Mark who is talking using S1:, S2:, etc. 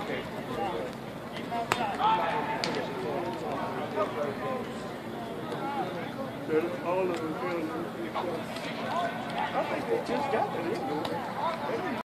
S1: All of them. I think they just got it.